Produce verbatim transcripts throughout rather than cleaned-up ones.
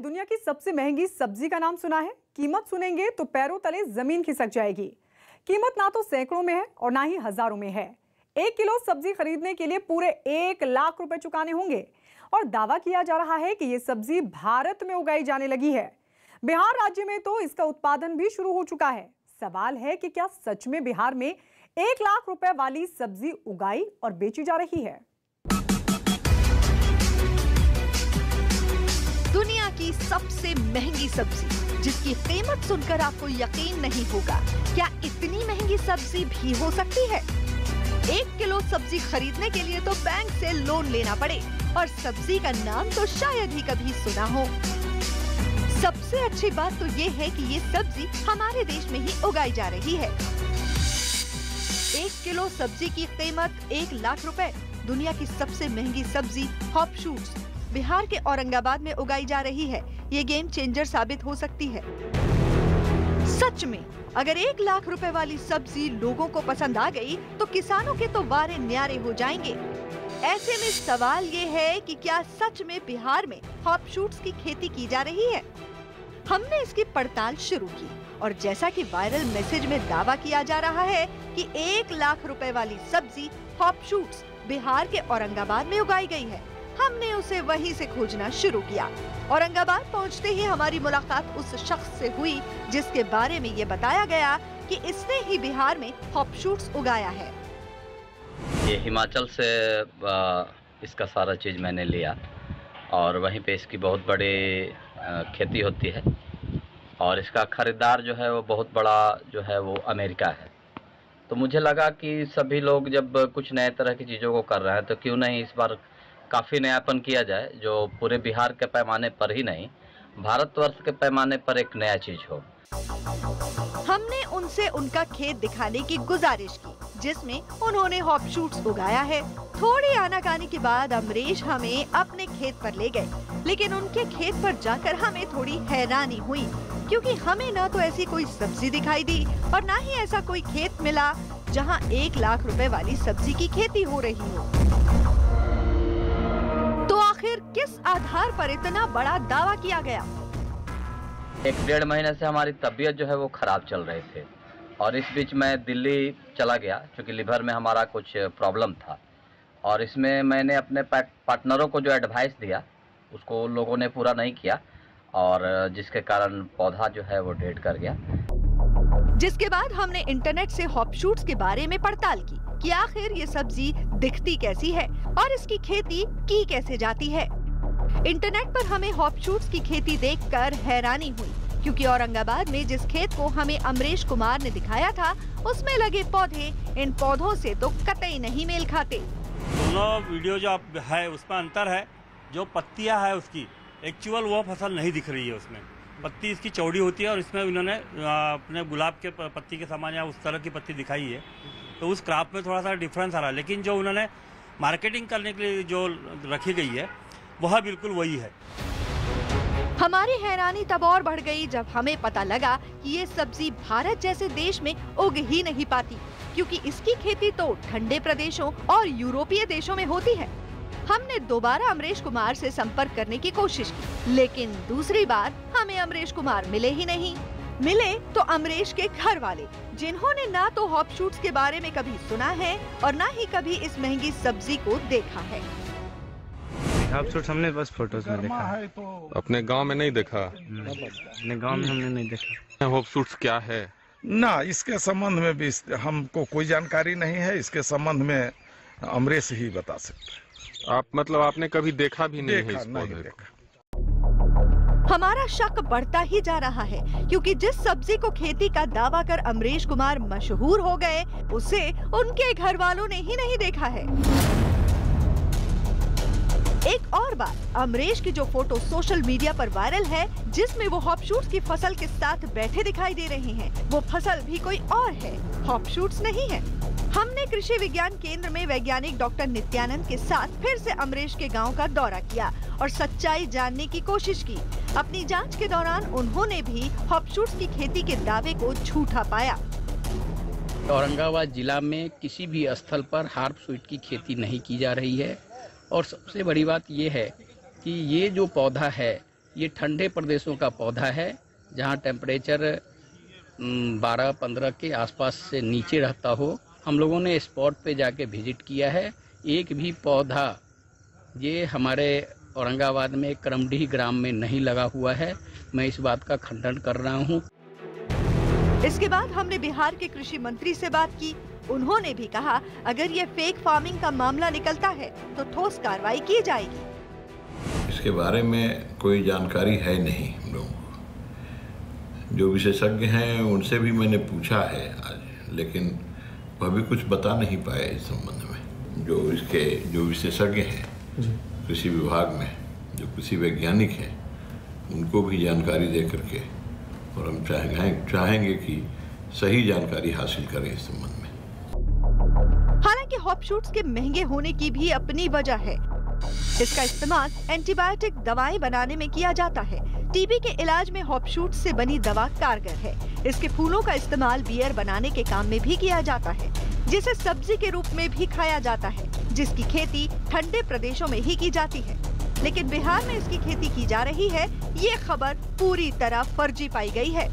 दुनिया की सबसे महंगी सब्जी का नाम सुना है? कीमत सुनेंगे तो पैरों तले जमीन खिसक जाएगी। कीमत ना तो सैकड़ों में है और ना ही हजारों में है। एक किलो सब्जी खरीदने के लिए पूरे एक लाख रुपए चुकाने होंगे और दावा किया जा रहा है कि ये सब्जी भारत में उगाई जाने लगी है। बिहार राज्य में तो इसका उत्पादन भी शुरू हो चुका है। सवाल है कि क्या सच में बिहार में एक लाख रुपए वाली सब्जी उगाई और बेची जा रही है? दुनिया की सबसे महंगी सब्जी जिसकी कीमत सुनकर आपको यकीन नहीं होगा, क्या इतनी महंगी सब्जी भी हो सकती है? एक किलो सब्जी खरीदने के लिए तो बैंक से लोन लेना पड़े और सब्जी का नाम तो शायद ही कभी सुना हो। सबसे अच्छी बात तो ये है कि ये सब्जी हमारे देश में ही उगाई जा रही है। एक किलो सब्जी की कीमत एक लाख रुपए। दुनिया की सबसे महंगी सब्जी हॉप शूट्स बिहार के औरंगाबाद में उगाई जा रही है। ये गेम चेंजर साबित हो सकती है। सच में अगर एक लाख रुपए वाली सब्जी लोगों को पसंद आ गई तो किसानों के तो वारे न्यारे हो जाएंगे। ऐसे में सवाल ये है कि क्या सच में बिहार में हॉप शूट्स की खेती की जा रही है? हमने इसकी पड़ताल शुरू की और जैसा कि वायरल मैसेज में दावा किया जा रहा है कि एक लाख रुपए वाली सब्जी हॉप शूट्स बिहार के औरंगाबाद में उगाई गई है, हमने उसे वहीं से खोजना शुरू किया। औरंगाबाद पहुंचते ही हमारी मुलाकात उस शख्स से हुई जिसके बारे में ये बताया गया कि इसने ही बिहार में हॉप शूट्स उगाया है। ये हिमाचल से इसका सारा चीज मैंने लिया और वहीं पे इसकी बहुत बड़ी खेती होती है और इसका खरीदार जो है वो बहुत बड़ा जो है वो अमेरिका है। तो मुझे लगा कि सभी लोग जब कुछ नए तरह की चीज़ों को कर रहे हैं तो क्यों नहीं इस बार काफ़ी नयापन किया जाए, जो पूरे बिहार के पैमाने पर ही नहीं भारतवर्ष के पैमाने पर एक नया चीज हो। हमने उनसे उनका खेत दिखाने की गुजारिश की जिसमें उन्होंने हॉप शूट्स उगाया है। थोड़ी आनाकानी के बाद अमरीश हमें अपने खेत पर ले गए, लेकिन उनके खेत पर जाकर हमें थोड़ी हैरानी हुई क्योंकि हमें ना तो ऐसी कोई सब्जी दिखाई दी और ना ही ऐसा कोई खेत मिला जहां एक लाख रुपए वाली सब्जी की खेती हो रही हो। तो आखिर किस आधार पर इतना बड़ा दावा किया गया? एक डेढ़ महीने से हमारी तबीयत जो है वो खराब चल रही थी और इस बीच मैं दिल्ली चला गया क्योंकि लिवर में हमारा कुछ प्रॉब्लम था और इसमें मैंने अपने पार्टनरों को जो एडवाइस दिया उसको लोगों ने पूरा नहीं किया और जिसके कारण पौधा जो है वो डेड कर गया। जिसके बाद हमने इंटरनेट से हॉप शूट्स के बारे में पड़ताल की कि आखिर ये सब्जी दिखती कैसी है और इसकी खेती की कैसे जाती है। इंटरनेट पर हमें हॉप शूट्स की खेती देखकर हैरानी हुई क्योंकि औरंगाबाद में जिस खेत को हमें अमरीश कुमार ने दिखाया था उसमें लगे पौधे इन पौधों से तो कतई नहीं मेल खाते। दोनों वीडियो जो आप है उसमें अंतर है, जो पत्तियां है उसकी एक्चुअल वो फसल नहीं दिख रही है। उसमें पत्ती इसकी चौड़ी होती है और इसमें उन्होंने अपने गुलाब के पत्ती के समान या उस तरह की पत्ती दिखाई है, तो उस क्रॉप में थोड़ा सा डिफरेंस आ रहा है। लेकिन जो उन्होंने मार्केटिंग करने के लिए जो रखी गई है वह बिल्कुल वही है। हमारी हैरानी तब और बढ़ गई जब हमें पता लगा कि ये सब्जी भारत जैसे देश में उग ही नहीं पाती क्योंकि इसकी खेती तो ठंडे प्रदेशों और यूरोपीय देशों में होती है। हमने दोबारा अमरीश कुमार से संपर्क करने की कोशिश की, लेकिन दूसरी बार हमें अमरीश कुमार मिले ही नहीं। मिले तो अमरीश के घर वाले, जिन्होंने ना तो हॉप शूट्स के बारे में कभी सुना है और ना ही कभी इस महंगी सब्जी को देखा है। हॉप शूट्स हमने बस फोटोज में देखा है, अपने गांव में नहीं देखा। अपने गांव में हमने नहीं देखा। हॉप शूट्स क्या है ना, इसके संबंध में भी हमको कोई जानकारी नहीं है। इसके संबंध में अमरीश ही बता सकते। आप मतलब आपने कभी देखा भी नहीं देखा, है इस नहीं पौधे को? हमारा शक बढ़ता ही जा रहा है क्योंकि जिस सब्जी को खेती का दावा कर अमरीश कुमार मशहूर हो गए उसे उनके घर वालों ने ही नहीं देखा है। एक और बात, अमरीश की जो फोटो सोशल मीडिया पर वायरल है जिसमें वो हॉप शूट्स की फसल के साथ बैठे दिखाई दे रहे हैं, वो फसल भी कोई और है, हॉप शूट्स नहीं है। हमने कृषि विज्ञान केंद्र में वैज्ञानिक डॉक्टर नित्यानंद के साथ फिर से अमरीश के गांव का दौरा किया और सच्चाई जानने की कोशिश की। अपनी जांच के दौरान उन्होंने भी हॉप शूट्स की खेती के दावे को झूठा पाया। औरंगाबाद जिला में किसी भी स्थल पर हॉप शूट की खेती नहीं की जा रही है और सबसे बड़ी बात ये है कि ये जो पौधा है ये ठंडे प्रदेशों का पौधा है, जहाँ टेम्परेचर बारह पंद्रह के आसपास से नीचे रहता हो। हम लोगों ने स्पॉट पे जाके विजिट किया है। एक भी पौधा ये हमारे औरंगाबाद में करमडीह ग्राम में नहीं लगा हुआ है। मैं इस बात का खंडन कर रहा हूँ। इसके बाद हमने बिहार के कृषि मंत्री से बात की। उन्होंने भी कहा, अगर ये फेक फार्मिंग का मामला निकलता है तो ठोस कार्रवाई की जाएगी। इसके बारे में कोई जानकारी है नहीं हम लोगों को। जो विशेषज्ञ हैं उनसे भी मैंने पूछा है आज, लेकिन वह भी कुछ बता नहीं पाए इस संबंध में। जो इसके जो विशेषज्ञ हैं कृषि विभाग में, जो कृषि वैज्ञानिक हैं, उनको भी जानकारी दे करके, और हम चाहेंगे चाहेंगे कि सही जानकारी हासिल करें इस संबंध में। हालांकि हॉप शूट्स के महंगे होने की भी अपनी वजह है। इसका इस्तेमाल एंटीबायोटिक दवाएं बनाने में किया जाता है। टीबी के इलाज में हॉप शूट्स से बनी दवा कारगर है। इसके फूलों का इस्तेमाल बियर बनाने के काम में भी किया जाता है, जिसे सब्जी के रूप में भी खाया जाता है, जिसकी खेती ठंडे प्रदेशों में ही की जाती है। लेकिन बिहार में इसकी खेती की जा रही है, ये खबर पूरी तरह फर्जी पाई गई है।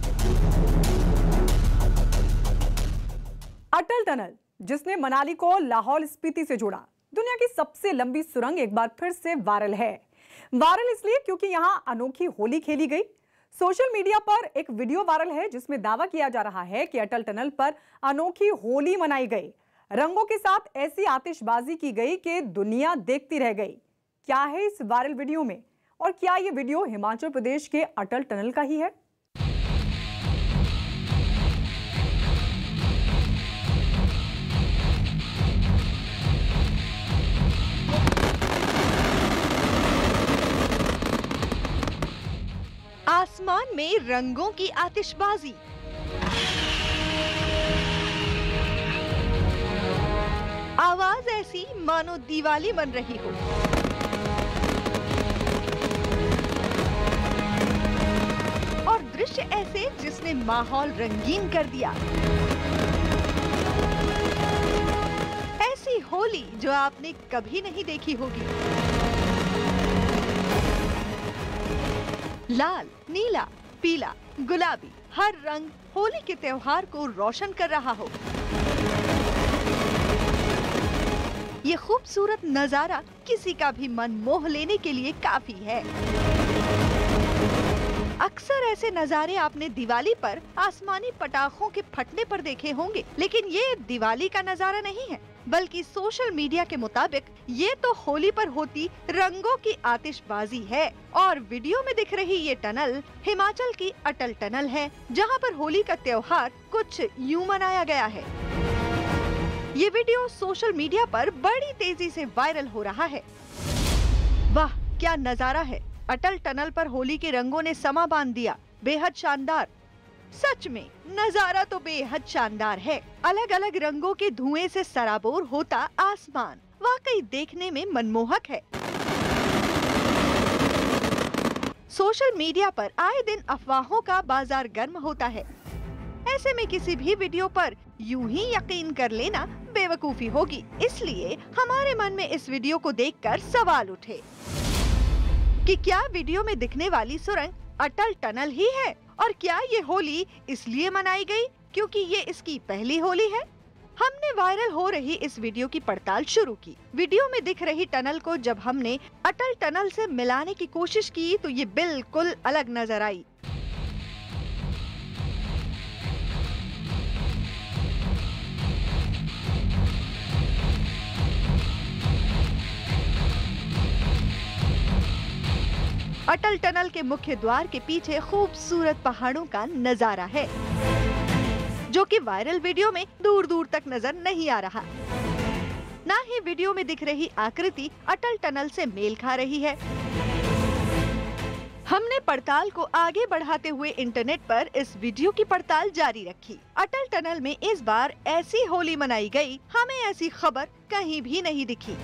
अटल टनल, जिसने मनाली को लाहौल स्पीति से जोड़ा, दुनिया की सबसे लंबी सुरंग एक बार फिर से वायरल है। वायरल इसलिए क्योंकि यहां अनोखी होली खेली गई। सोशल मीडिया पर एक वीडियो वायरल है जिसमें दावा किया जा रहा है कि अटल टनल पर अनोखी होली मनाई गई। रंगों के साथ ऐसी आतिशबाजी की गई कि दुनिया देखती रह गई। क्या है इस वायरल वीडियो में, और क्या ये वीडियो हिमाचल प्रदेश के अटल टनल का ही है? आसमान में रंगों की आतिशबाजी, आवाज ऐसी मानो दिवाली बन रही हो। और दृश्य ऐसे जिसने माहौल रंगीन कर दिया। ऐसी होली जो आपने कभी नहीं देखी होगी। लाल, नीला, पीला, गुलाबी, हर रंग होली के त्योहार को रोशन कर रहा हो। ये खूबसूरत नजारा किसी का भी मन मोह लेने के लिए काफी है। अक्सर ऐसे नजारे आपने दिवाली पर आसमानी पटाखों के फटने पर देखे होंगे, लेकिन ये दिवाली का नजारा नहीं है, बल्कि सोशल मीडिया के मुताबिक ये तो होली पर होती रंगों की आतिशबाजी है। और वीडियो में दिख रही ये टनल हिमाचल की अटल टनल है, जहां पर होली का त्योहार कुछ यूं मनाया गया है। ये वीडियो सोशल मीडिया पर बड़ी तेजी से वायरल हो रहा है। वाह, क्या नजारा है! अटल टनल पर होली के रंगों ने समा बांध दिया। बेहद शानदार। सच में नजारा तो बेहद शानदार है। अलग अलग रंगों के धुएं से सराबोर होता आसमान वाकई देखने में मनमोहक है। सोशल मीडिया पर आए दिन अफवाहों का बाजार गर्म होता है। ऐसे में किसी भी वीडियो पर यूं ही यकीन कर लेना बेवकूफी होगी। इसलिए हमारे मन में इस वीडियो को देखकर सवाल उठे कि क्या वीडियो में दिखने वाली सुरंग अटल टनल ही है, और क्या ये होली इसलिए मनाई गई क्योंकि ये इसकी पहली होली है? हमने वायरल हो रही इस वीडियो की पड़ताल शुरू की। वीडियो में दिख रही टनल को जब हमने अटल टनल से मिलाने की कोशिश की तो ये बिल्कुल अलग नजर आई। अटल टनल के मुख्य द्वार के पीछे खूबसूरत पहाड़ों का नजारा है, जो कि वायरल वीडियो में दूर दूर तक नजर नहीं आ रहा। ना ही वीडियो में दिख रही आकृति अटल टनल से मेल खा रही है। हमने पड़ताल को आगे बढ़ाते हुए इंटरनेट पर इस वीडियो की पड़ताल जारी रखी। अटल टनल में इस बार ऐसी होली मनाई गई, हमें ऐसी खबर कहीं भी नहीं दिखी।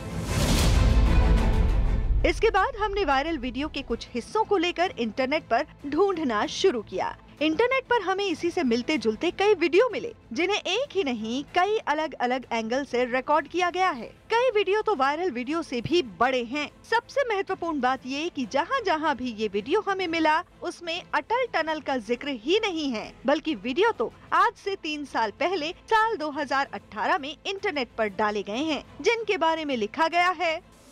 इसके बाद हमने वायरल वीडियो के कुछ हिस्सों को लेकर इंटरनेट पर ढूंढना शुरू किया। इंटरनेट पर हमें इसी से मिलते जुलते कई वीडियो मिले, जिन्हें एक ही नहीं कई अलग अलग एंगल से रिकॉर्ड किया गया है। कई वीडियो तो वायरल वीडियो से भी बड़े हैं। सबसे महत्वपूर्ण बात ये कि जहाँ जहाँ भी ये वीडियो हमें मिला, उसमें अटल टनल का जिक्र ही नहीं है, बल्कि वीडियो तो आज से तीन साल पहले साल दो हज़ार अठारह में इंटरनेट पर डाले गए हैं, जिनके बारे में लिखा गया है,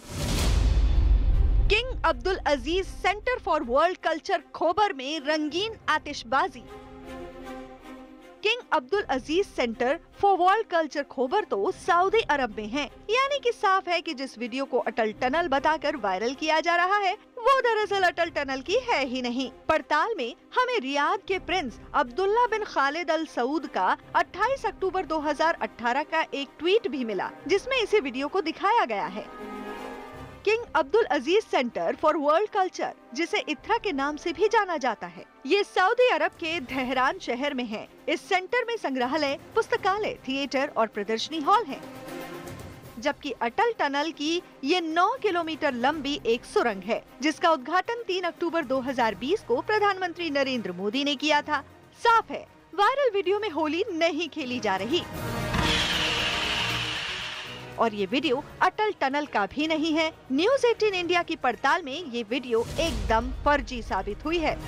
King Abdul Aziz Center for World Culture Khobar में रंगीन आतिशबाजी। King Abdul Aziz Center for World Culture Khobar तो सऊदी अरब में है। यानी कि साफ है कि जिस वीडियो को अटल टनल बताकर वायरल किया जा रहा है, वो दरअसल अटल टनल की है ही नहीं। पड़ताल में हमें रियाद के Prince Abdullah bin Khalid Al Saud का अट्ठाईस अक्टूबर दो हज़ार अठारह का एक ट्वीट भी मिला, जिसमें इसी वीडियो को दिखाया गया है। King Abdul Aziz Center for World Culture, जिसे इथरा के नाम से भी जाना जाता है, ये सऊदी अरब के तेहरान शहर में है। इस सेंटर में संग्रहालय, पुस्तकालय, थिएटर और प्रदर्शनी हॉल है। जबकि अटल टनल की ये नौ किलोमीटर लंबी एक सुरंग है, जिसका उद्घाटन तीन अक्टूबर दो हज़ार बीस को प्रधानमंत्री नरेंद्र मोदी ने किया था। साफ है, वायरल वीडियो में होली नहीं खेली जा रही और ये वीडियो अटल टनल का भी नहीं है। न्यूज़ अठारह इंडिया की पड़ताल में ये वीडियो एकदम फर्जी साबित हुई है।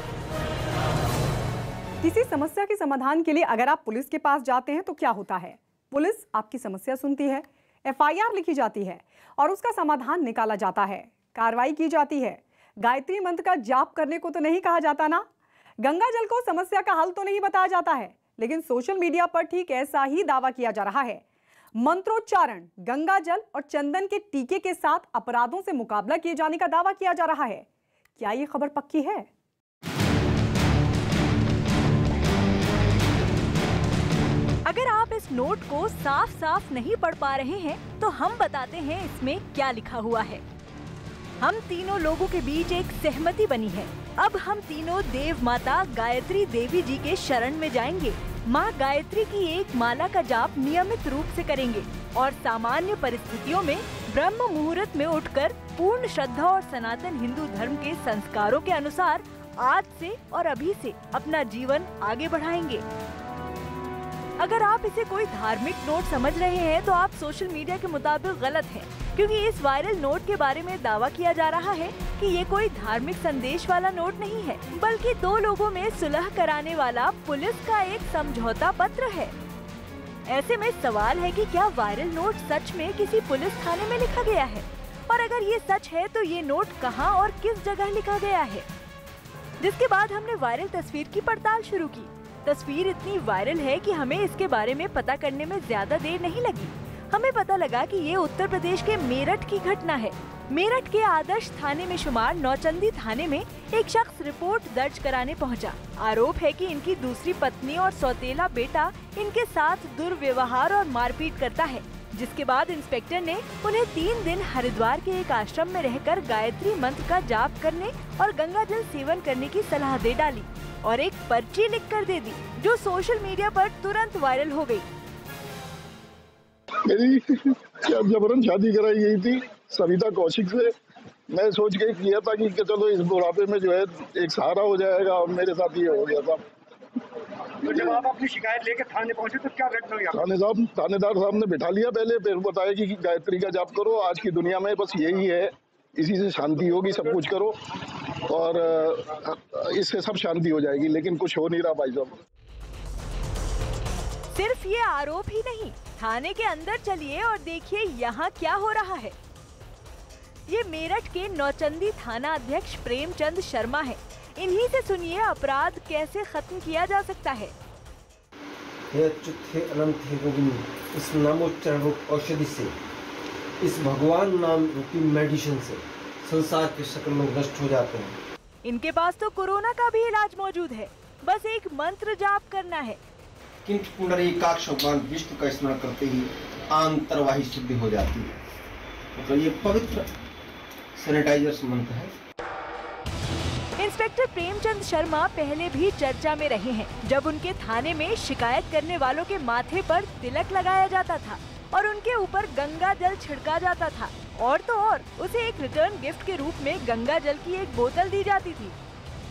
किसी समस्या के समाधान के लिए अगर आप पुलिस के पास जाते हैं तो क्या होता है? पुलिस आपकी समस्या सुनती है, एफ आई आर लिखी जाती है और उसका समाधान निकाला जाता है, कार्रवाई की जाती है। गायत्री मंत्र का जाप करने को तो नहीं कहा जाता ना। गंगा जल को समस्या का हल तो नहीं बताया जाता है, लेकिन सोशल मीडिया पर ठीक ऐसा ही दावा किया जा रहा है। मंत्रोच्चारण, गंगा जल और चंदन के टीके के साथ अपराधों से मुकाबला किए जाने का दावा किया जा रहा है। क्या ये खबर पक्की है? अगर आप इस नोट को साफ साफ नहीं पढ़ पा रहे हैं, तो हम बताते हैं इसमें क्या लिखा हुआ है। हम तीनों लोगों के बीच एक सहमति बनी है। अब हम तीनों देव माता गायत्री देवी जी के शरण में जाएंगे। माँ गायत्री की एक माला का जाप नियमित रूप से करेंगे और सामान्य परिस्थितियों में ब्रह्म मुहूर्त में उठकर पूर्ण श्रद्धा और सनातन हिंदू धर्म के संस्कारों के अनुसार आज से और अभी से अपना जीवन आगे बढ़ाएंगे। अगर आप इसे कोई धार्मिक नोट समझ रहे हैं तो आप सोशल मीडिया के मुताबिक गलत हैं, क्योंकि इस वायरल नोट के बारे में दावा किया जा रहा है कि ये कोई धार्मिक संदेश वाला नोट नहीं है, बल्कि दो लोगों में सुलह कराने वाला पुलिस का एक समझौता पत्र है। ऐसे में सवाल है कि क्या वायरल नोट सच में किसी पुलिस थाने में लिखा गया है, और अगर ये सच है तो ये नोट कहाँ और किस जगह लिखा गया है। जिसके बाद हमने वायरल तस्वीर की पड़ताल शुरू की। तस्वीर इतनी वायरल है कि हमें इसके बारे में पता करने में ज्यादा देर नहीं लगी। हमें पता लगा कि ये उत्तर प्रदेश के मेरठ की घटना है। मेरठ के आदर्श थाने में शुमार नौचंदी थाने में एक शख्स रिपोर्ट दर्ज कराने पहुंचा। आरोप है कि इनकी दूसरी पत्नी और सौतेला बेटा इनके साथ दुर्व्यवहार और मारपीट करता है, जिसके बाद इंस्पेक्टर ने उन्हें तीन दिन हरिद्वार के एक आश्रम में रहकर गायत्री मंत्र का जाप करने और गंगा जल सेवन करने की सलाह दे डाली और एक पर्ची लिख कर दे दी, जो सोशल मीडिया पर तुरंत वायरल हो गई। मेरी जबरन शादी कराई गई थी सविता कौशिक से। मैं सोच के किया था कि चलो इस बुढ़ापे में जो है एक सहारा हो जाएगा, और मेरे साथ ये हो गया था। तो जब आप अपनी शिकायत लेकर थाने पहुंचे तो क्या घटना हुई? थाने साहब थानेदार साहब ने बिठा लिया पहले, फिर बताया कि गायत्री का जाप करो, आज की दुनिया में बस यही है, इसी से शांति होगी, सब कुछ करो और इससे सब शांति हो जाएगी। लेकिन कुछ हो नहीं रहा भाई साहब। सिर्फ ये आरोप ही नहीं, थाने के अंदर चलिए और देखिए यहाँ क्या हो रहा है। ये मेरठ के नौचंदी थाना अध्यक्ष प्रेमचंद शर्मा है। इन्हीं से सुनिए अपराध कैसे खत्म किया जा सकता है। हे अच्युत, हे अनंत, हे गोविंद, इस नामोच्चारण रूप औषधि से, इस भगवान नाम रूपी मेडिसिन से संसार के शकल में नष्ट हो जाते हैं। इनके पास तो कोरोना का भी इलाज मौजूद है, बस एक मंत्र जाप करना है। किंच पुंडरीकाक्ष भगवान विष्णु का स्मरण करते ही आंतरवाही शुद्धि हो जाती है। मतलब ये पवित्र सैनिटाइजर मंत्र है। इंस्पेक्टर प्रेमचंद शर्मा पहले भी चर्चा में रहे हैं, जब उनके थाने में शिकायत करने वालों के माथे पर तिलक लगाया जाता था और उनके ऊपर गंगा जल छिड़का जाता था, और तो और उसे एक रिटर्न गिफ्ट के रूप में गंगा जल की एक बोतल दी जाती थी।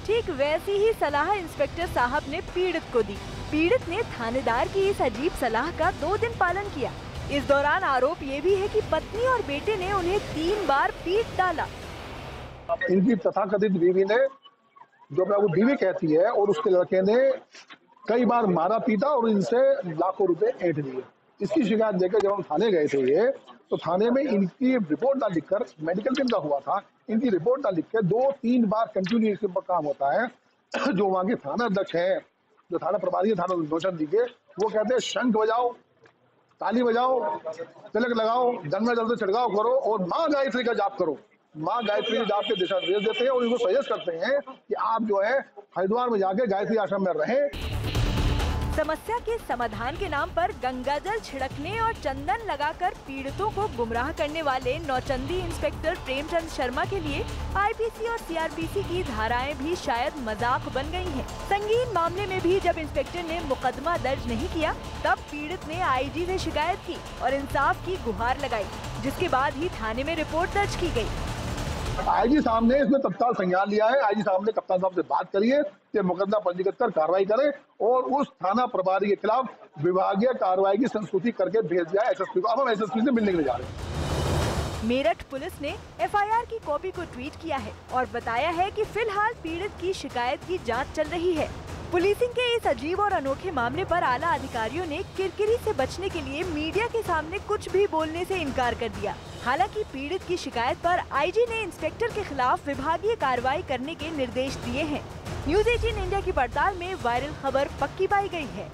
ठीक वैसी ही सलाह इंस्पेक्टर साहब ने पीड़ित को दी। पीड़ित ने थानेदार की इस अजीब सलाह का दो दिन पालन किया। इस दौरान आरोप ये भी है कि पत्नी और बेटे ने उन्हें तीन बार पीट डाला। इनकी तथाकथित बीवी ने, जो अपने वो बीवी कहती है, और उसके लड़के ने कई बार मारा पीटा और इनसे लाखों रुपए ऐंठ लिए। इसकी शिकायत देकर जब हम थाने गए थे ये, तो थाने में इनकी रिपोर्ट ना लिखकर, मेडिकल भी इनका हुआ था, इनकी रिपोर्ट ना लिखकर दो तीन बार कंटिन्यूस काम होता है। जो वहाँ के थाना अध्यक्ष है, जो थाना प्रभारी है थाना नौचंदी के, वो कहते हैं शंख बजाओ, ताली बजाओ, तिलक लगाओ, गंगा जल से छिड़काव करो और माँ गायत्री का जाप करो। माँ गायत्री के जाप के दिशा निर्देश देते हैं और इनको सजेस्ट करते हैं कि आप जो है हरिद्वार में जाके गायत्री आश्रम में रहें। समस्या के समाधान के नाम पर गंगाजल छिड़कने और चंदन लगाकर पीड़ितों को गुमराह करने वाले नौचंदी इंस्पेक्टर प्रेमचंद शर्मा के लिए आईपीसी और सीआरपीसी की धाराएं भी शायद मजाक बन गई हैं। संगीन मामले में भी जब इंस्पेक्टर ने मुकदमा दर्ज नहीं किया, तब पीड़ित ने आईजी से शिकायत की और इंसाफ की गुहार लगाई, जिसके बाद ही थाने में रिपोर्ट दर्ज की गयी। आईजी साहब ने इसमें तत्काल संज्ञान लिया है। आईजी साहब ने कप्तान साहब से बात करी है कि मुकदमा पंजीकृत कर कार्रवाई करें और उस थाना प्रभारी के खिलाफ विभागीय कार्रवाई की संस्तुति करके भेज दिया एसएसपी को। अब हम एसएसपी से मिलने के लिए जा रहे हैं। मेरठ पुलिस ने एफआईआर की कॉपी को ट्वीट किया है और बताया है कि फिलहाल पीड़ित की शिकायत की जांच चल रही है। पुलिसिंग के इस अजीब और अनोखे मामले पर आला अधिकारियों ने किरकिरी से बचने के लिए मीडिया के सामने कुछ भी बोलने से इनकार कर दिया। हालांकि पीड़ित की शिकायत पर आईजी ने इंस्पेक्टर के खिलाफ विभागीय कार्रवाई करने के निर्देश दिए हैं। न्यूज एटीन इंडिया की पड़ताल में वायरल खबर पक्की पाई गई है।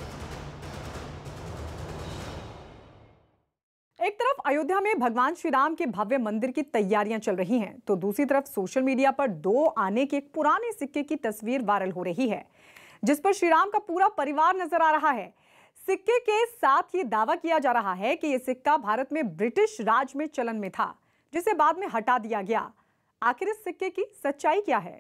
एक तरफ अयोध्या में भगवान श्री राम के भव्य मंदिर की तैयारियां चल रही हैं, तो दूसरी तरफ सोशल मीडिया पर दो आने के एक पुराने सिक्के की तस्वीर वायरल हो रही है, जिस पर श्री राम का पूरा परिवार नजर आ रहा है। सिक्के के साथ ये दावा किया जा रहा है कि ये सिक्का भारत में ब्रिटिश राज में चलन में था, जिसे बाद में हटा दिया गया। आखिर इस सिक्के की सच्चाई क्या है?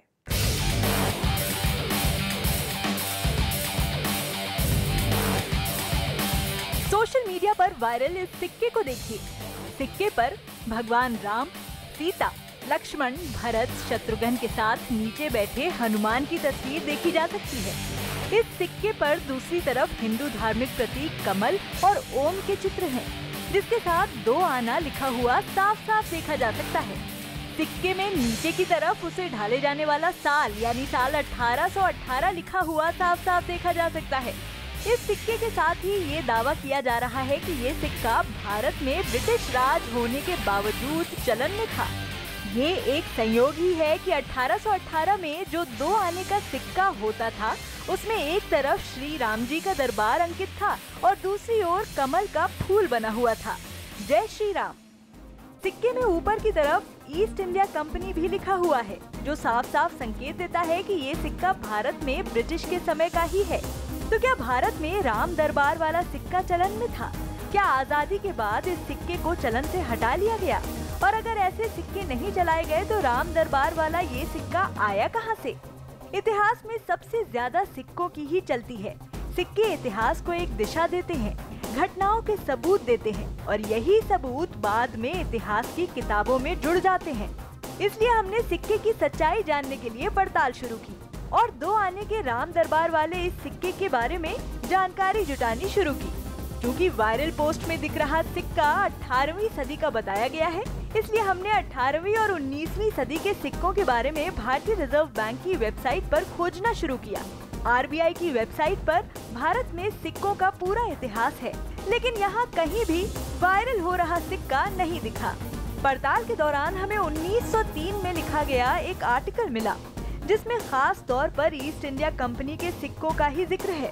सोशल मीडिया पर वायरल इस सिक्के को देखिए। सिक्के पर भगवान राम, सीता, लक्ष्मण, भरत, शत्रुघ्न के साथ नीचे बैठे हनुमान की तस्वीर देखी जा सकती है। इस सिक्के पर दूसरी तरफ हिंदू धार्मिक प्रतीक कमल और ओम के चित्र हैं, जिसके साथ दो आना लिखा हुआ साफ साफ देखा जा सकता है। सिक्के में नीचे की तरफ उसे ढाले जाने वाला साल यानी साल अठारह सौ अठारह लिखा हुआ साफ साफ देखा जा सकता है। इस सिक्के के साथ ही ये दावा किया जा रहा है कि ये सिक्का भारत में ब्रिटिश राज होने के बावजूद चलन में था। ये एक संयोग ही है कि अठारह सौ अठारह में जो दो आने का सिक्का होता था, उसमें एक तरफ श्री राम जी का दरबार अंकित था और दूसरी ओर कमल का फूल बना हुआ था। जय श्री राम। सिक्के में ऊपर की तरफ ईस्ट इंडिया कंपनी भी लिखा हुआ है, जो साफ साफ संकेत देता है कि ये सिक्का भारत में ब्रिटिश के समय का ही है। तो क्या भारत में राम दरबार वाला सिक्का चलन में था? क्या आजादी के बाद इस सिक्के को चलन से हटा लिया गया? और अगर ऐसे सिक्के नहीं चलाए गए तो राम दरबार वाला ये सिक्का आया कहाँ से? इतिहास में सबसे ज्यादा सिक्कों की ही चलती है। सिक्के इतिहास को एक दिशा देते हैं, घटनाओं के सबूत देते हैं और यही सबूत बाद में इतिहास की किताबों में जुड़ जाते हैं। इसलिए हमने सिक्के की सच्चाई जानने के लिए पड़ताल शुरू की और दो आने के राम दरबार वाले इस सिक्के के बारे में जानकारी जुटानी शुरू की। क्योंकि वायरल पोस्ट में दिख रहा सिक्का अठारहवीं सदी का बताया गया है, इसलिए हमने अठारहवीं और उन्नीसवीं सदी के सिक्कों के बारे में भारतीय रिजर्व बैंक की वेबसाइट पर खोजना शुरू किया। आरबीआई की वेबसाइट पर भारत में सिक्कों का पूरा इतिहास है, लेकिन यहाँ कहीं भी वायरल हो रहा सिक्का नहीं दिखा। पड़ताल के दौरान हमें उन्नीस सौ तीन में लिखा गया एक आर्टिकल मिला, जिसमें खास तौर पर ईस्ट इंडिया कंपनी के सिक्कों का ही जिक्र है।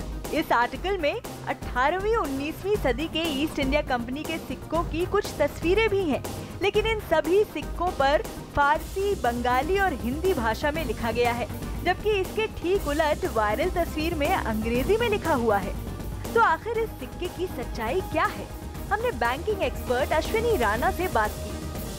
इस आर्टिकल में अठारहवीं उन्नीसवीं सदी के ईस्ट इंडिया कंपनी के सिक्कों की कुछ तस्वीरें भी हैं, लेकिन इन सभी सिक्कों पर फारसी, बंगाली और हिंदी भाषा में लिखा गया है, जबकि इसके ठीक उलट वायरल तस्वीर में अंग्रेजी में लिखा हुआ है। तो आखिर इस सिक्के की सच्चाई क्या है? हमने बैंकिंग एक्सपर्ट अश्विनी राणा से बात की।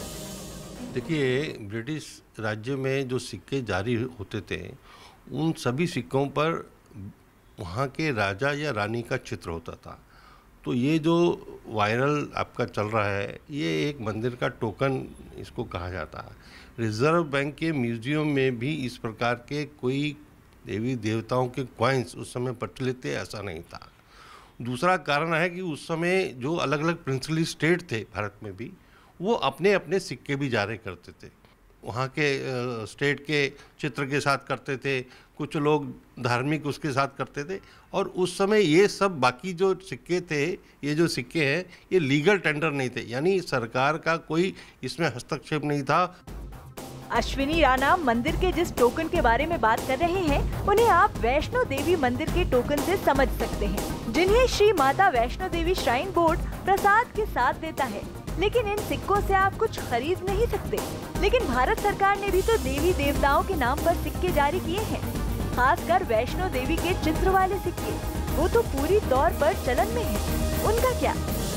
देखिए, ब्रिटिश राज्य में जो सिक्के जारी होते थे, उन सभी सिक्कों पर वहाँ के राजा या रानी का चित्र होता था। तो तो ये जो वायरल आपका चल रहा है, ये एक मंदिर का टोकन इसको कहा जाता है। रिजर्व बैंक के म्यूजियम में भी इस प्रकार के कोई देवी देवताओं के कॉइन्स उस समय प्रचलित थे, ऐसा नहीं था। दूसरा कारण है कि उस समय जो अलग अलग प्रिंसली स्टेट थे भारत में भी, वो अपने अपने सिक्के भी जारी करते थे। वहाँ के स्टेट के चित्र के साथ करते थे, कुछ लोग धार्मिक उसके साथ करते थे। और उस समय ये सब बाकी जो सिक्के थे, ये जो सिक्के हैं, ये लीगल टेंडर नहीं थे, यानी सरकार का कोई इसमें हस्तक्षेप नहीं था। अश्विनी राणा मंदिर के जिस टोकन के बारे में बात कर रहे हैं, उन्हें आप वैष्णो देवी मंदिर के टोकन से समझ सकते हैं, जिन्हें श्री माता वैष्णो देवी श्राइन बोर्ड प्रसाद के साथ देता है। लेकिन इन सिक्कों से आप कुछ खरीद नहीं सकते। लेकिन भारत सरकार ने भी तो देवी देवताओं के नाम पर सिक्के जारी किए हैं, खासकर वैष्णो देवी के चित्र वाले सिक्के, वो तो पूरी तौर पर चलन में है। उनका क्या?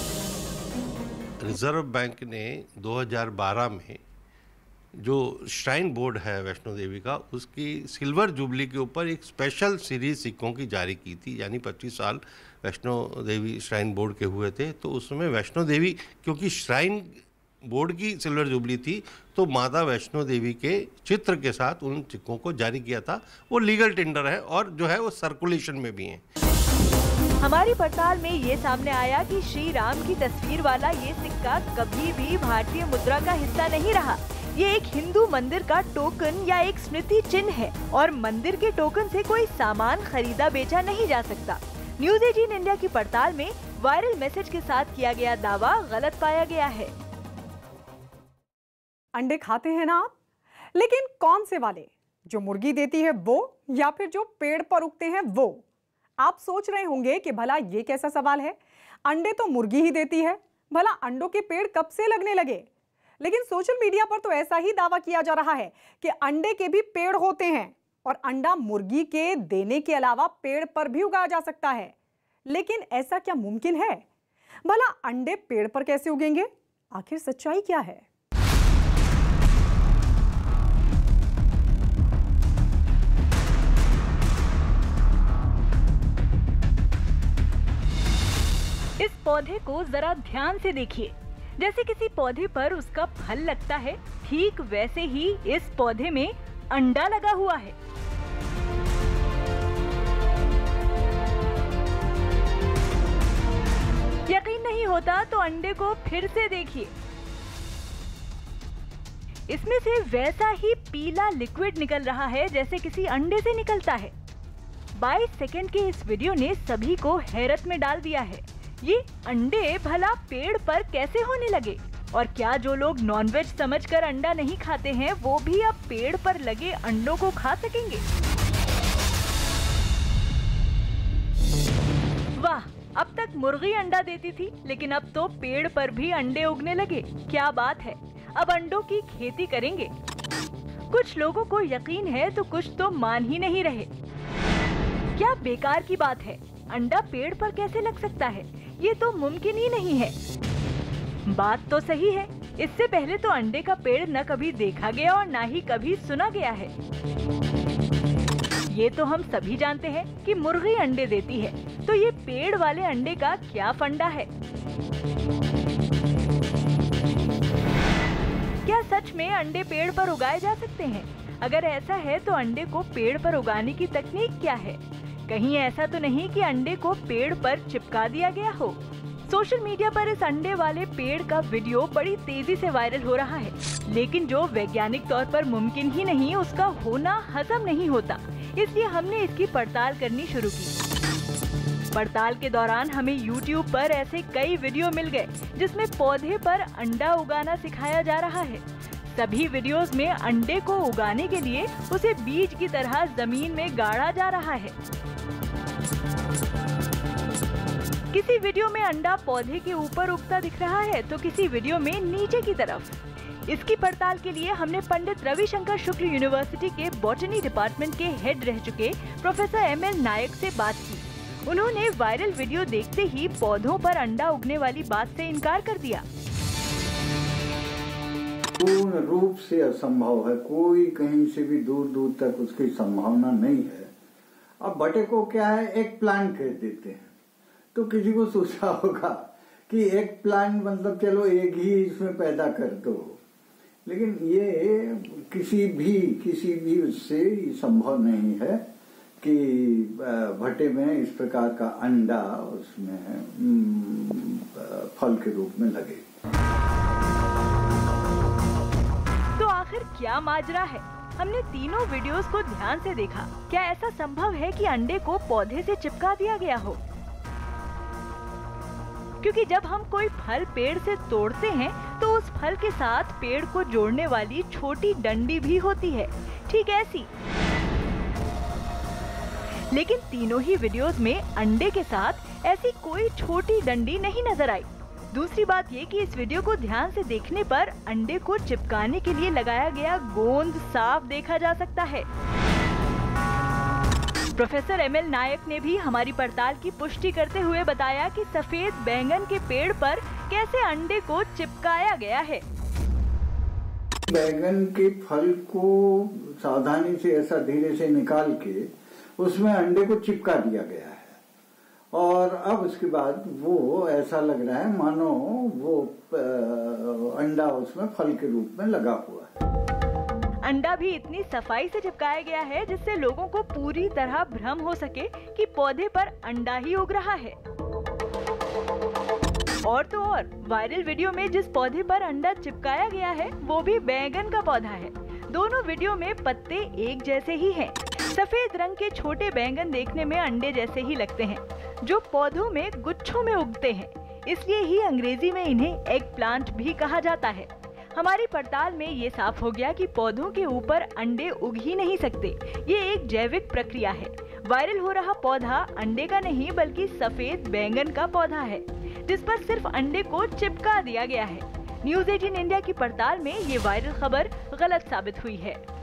रिजर्व बैंक ने दो हज़ार बारह में जो श्राइन बोर्ड है वैष्णो देवी का, उसकी सिल्वर जुबली के ऊपर एक स्पेशल सीरीज सिक्कों की जारी की थी। यानी पच्चीस साल वैष्णो देवी श्राइन बोर्ड के हुए थे, तो उसमें वैष्णो देवी, क्योंकि श्राइन बोर्ड की सिल्वर जुबली थी, तो माता वैष्णो देवी के चित्र के साथ उन सिक्कों को जारी किया था। वो लीगल टेंडर है और जो है वो सर्कुलेशन में भी है। हमारी पड़ताल में ये सामने आया कि श्री राम की तस्वीर वाला ये सिक्का कभी भी भारतीय मुद्रा का हिस्सा नहीं रहा। ये एक हिंदू मंदिर का टोकन या एक स्मृति चिन्ह है और मंदिर के टोकन से कोई सामान खरीदा बेचा नहीं जा सकता। न्यूज एटीन इंडिया की पड़ताल में वायरल मैसेज के साथ किया गया दावा गलत पाया गया है। अंडे खाते हैं ना आप, लेकिन कौन से वाले, जो मुर्गी देती है वो या फिर जो पेड़ पर उगते हैं वो? आप सोच रहे होंगे कि भला ये कैसा सवाल है, अंडे तो मुर्गी ही देती है, भला अंडों के पेड़ कब से लगने लगे? लेकिन सोशल मीडिया पर तो ऐसा ही दावा किया जा रहा है कि अंडे के भी पेड़ होते हैं और अंडा मुर्गी के देने के अलावा पेड़ पर भी उगाया जा सकता है। लेकिन ऐसा क्या मुमकिन है? भला अंडे पेड़ पर कैसे उगेंगे? आखिर सच्चाई क्या है? इस पौधे को जरा ध्यान से देखिए। जैसे किसी पौधे पर उसका फल लगता है, ठीक वैसे ही इस पौधे में अंडा लगा हुआ है। यकीन नहीं होता तो अंडे को फिर से देखिए। इसमें से वैसा ही पीला लिक्विड निकल रहा है जैसे किसी अंडे से निकलता है। बाईस सेकंड के इस वीडियो ने सभी को हैरत में डाल दिया है। ये अंडे भला पेड़ पर कैसे होने लगे? और क्या जो लोग नॉनवेज समझकर अंडा नहीं खाते हैं वो भी अब पेड़ पर लगे अंडों को खा सकेंगे? वाह, अब तक मुर्गी अंडा देती थी, लेकिन अब तो पेड़ पर भी अंडे उगने लगे। क्या बात है, अब अंडों की खेती करेंगे। कुछ लोगों को यकीन है तो कुछ तो मान ही नहीं रहे। क्या बेकार की बात है, अंडा पेड़ पर कैसे लग सकता है? ये तो मुमकिन ही नहीं है। बात तो सही है, इससे पहले तो अंडे का पेड़ न कभी देखा गया और न ही कभी सुना गया है। ये तो हम सभी जानते हैं कि मुर्गी अंडे देती है, तो ये पेड़ वाले अंडे का क्या फंडा है? क्या सच में अंडे पेड़ पर उगाए जा सकते हैं? अगर ऐसा है तो अंडे को पेड़ पर उगाने की तकनीक क्या है? कहीं ऐसा तो नहीं कि अंडे को पेड़ पर चिपका दिया गया हो? सोशल मीडिया पर इस अंडे वाले पेड़ का वीडियो बड़ी तेजी से वायरल हो रहा है, लेकिन जो वैज्ञानिक तौर पर मुमकिन ही नहीं उसका होना हजम नहीं होता, इसलिए हमने इसकी पड़ताल करनी शुरू की। पड़ताल के दौरान हमें यूट्यूब पर ऐसे कई वीडियो मिल गए जिसमें पौधे पर अंडा उगाना सिखाया जा रहा है। सभी वीडियोस में अंडे को उगाने के लिए उसे बीज की तरह जमीन में गाड़ा जा रहा है। किसी वीडियो में अंडा पौधे के ऊपर उगता दिख रहा है तो किसी वीडियो में नीचे की तरफ। इसकी पड़ताल के लिए हमने पंडित रविशंकर शुक्ल यूनिवर्सिटी के बॉटनी डिपार्टमेंट के हेड रह चुके प्रोफेसर एम एल नायक से बात की। उन्होंने वायरल वीडियो देखते ही पौधों पर अंडा उगने वाली बात से इनकार कर दिया। पूर्ण रूप से असंभव है, कोई कहीं से भी दूर दूर तक उसकी संभावना नहीं है। अब बटे को क्या है, एक प्लांट कह देते हैं, तो किसी को सोचा होगा कि एक प्लांट मतलब चलो एक ही इसमें पैदा कर दो, लेकिन ये किसी भी किसी भी उससे संभव नहीं है कि भट्टे में इस प्रकार का अंडा उसमें फल के रूप में लगे। तो आखिर क्या माजरा है? हमने तीनों वीडियोस को ध्यान से देखा। क्या ऐसा संभव है कि अंडे को पौधे से चिपका दिया गया हो? क्योंकि जब हम कोई फल पेड़ से तोड़ते हैं तो उस फल के साथ पेड़ को जोड़ने वाली छोटी डंडी भी होती है, ठीक ऐसी। लेकिन तीनों ही वीडियोस में अंडे के साथ ऐसी कोई छोटी डंडी नहीं नजर आई। दूसरी बात ये कि इस वीडियो को ध्यान से देखने पर अंडे को चिपकाने के लिए लगाया गया गोंद साफ देखा जा सकता है। प्रोफेसर एम एल नायक ने भी हमारी पड़ताल की पुष्टि करते हुए बताया कि सफेद बैंगन के पेड़ पर कैसे अंडे को चिपकाया गया है। बैंगन के फल को सावधानी से ऐसा धीरे से निकाल के उसमें अंडे को चिपका दिया गया है, और अब उसके बाद वो ऐसा लग रहा है मानो वो अंडा उसमें फल के रूप में लगा हुआ है। अंडा भी इतनी सफाई से चिपकाया गया है जिससे लोगों को पूरी तरह भ्रम हो सके कि पौधे पर अंडा ही उग रहा है। और तो और वायरल वीडियो में जिस पौधे पर अंडा चिपकाया गया है वो भी बैंगन का पौधा है। दोनों वीडियो में पत्ते एक जैसे ही हैं। सफेद रंग के छोटे बैंगन देखने में अंडे जैसे ही लगते हैं, जो पौधों में गुच्छों में उगते हैं। इसलिए ही अंग्रेजी में इन्हें एग प्लांट भी कहा जाता है। हमारी पड़ताल में ये साफ हो गया कि पौधों के ऊपर अंडे उग ही नहीं सकते। ये एक जैविक प्रक्रिया है। वायरल हो रहा पौधा अंडे का नहीं बल्कि सफेद बैंगन का पौधा है, जिस पर सिर्फ अंडे को चिपका दिया गया है। न्यूज़ अठारह इंडिया की पड़ताल में ये वायरल खबर गलत साबित हुई है।